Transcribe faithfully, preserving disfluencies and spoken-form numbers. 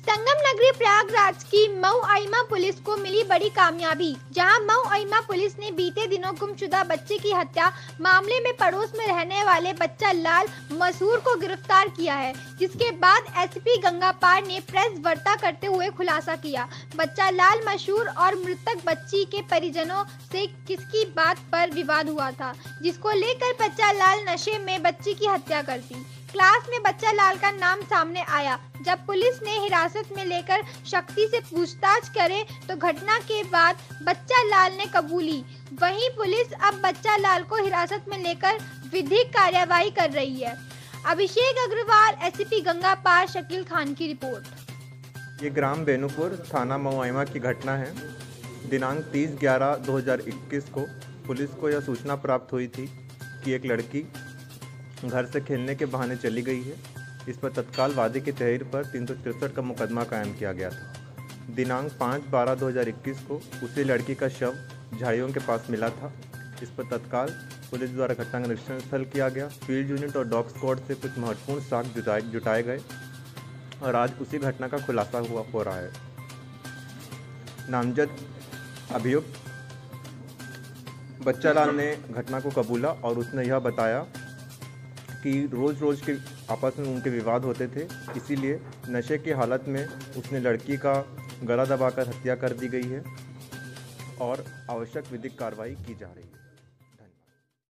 संगम नगरी प्रयागराज की मऊ अइमा पुलिस को मिली बड़ी कामयाबी, जहां मऊ अइमा पुलिस ने बीते दिनों गुमशुदा बच्चे की हत्या मामले में पड़ोस में रहने वाले बच्चा लाल मशहूर को गिरफ्तार किया है। जिसके बाद एसपी गंगापार ने प्रेस वार्ता करते हुए खुलासा किया। बच्चा लाल मशहूर और मृतक बच्ची के परिजनों से किसकी बात पर विवाद हुआ था, जिसको लेकर बच्चा लाल नशे में बच्ची की हत्या कर दी। क्लास में बच्चा लाल का नाम सामने आया। जब पुलिस ने हिरासत में लेकर शक्ति से पूछताछ करे तो घटना के बाद बच्चा लाल ने कबूली। वहीं पुलिस अब बच्चा लाल को हिरासत में लेकर विधिक कार्यवाही कर रही है। अभिषेक अग्रवाल, एसपी गंगापार, शकील खान की रिपोर्ट। ये ग्राम बेनूपुर, थाना मऊ अइमा की घटना है। दिनांक तीस ग्यारह दो हज़ार इक्कीस को पुलिस को यह सूचना प्राप्त हुई थी कि एक लड़की घर से खेलने के बहाने चली गई है। इस पर तत्काल वादी की तहरीर पर तीन सौ तिरसठ का मुकदमा कायम किया गया था। दिनांक पाँच बारह दो हज़ार इक्कीस को उसी लड़की का शव झाड़ियों के पास मिला था। इस पर तत्काल पुलिस द्वारा घटना का निरीक्षण स्थल किया गया। फील्ड यूनिट और डॉग स्क्वाड से कुछ महत्वपूर्ण साक्ष्य जुटाए जुटाए गए और आज उसी घटना का खुलासा हुआ हो रहा है। नामजद अभियुक्त बच्चा लाल ने घटना को कबूला और उसने यह बताया कि रोज़ रोज़ के आपस में उनके विवाद होते थे, इसीलिए नशे की हालत में उसने लड़की का गला दबाकर हत्या कर दी गई है और आवश्यक विधिक कार्रवाई की जा रही है।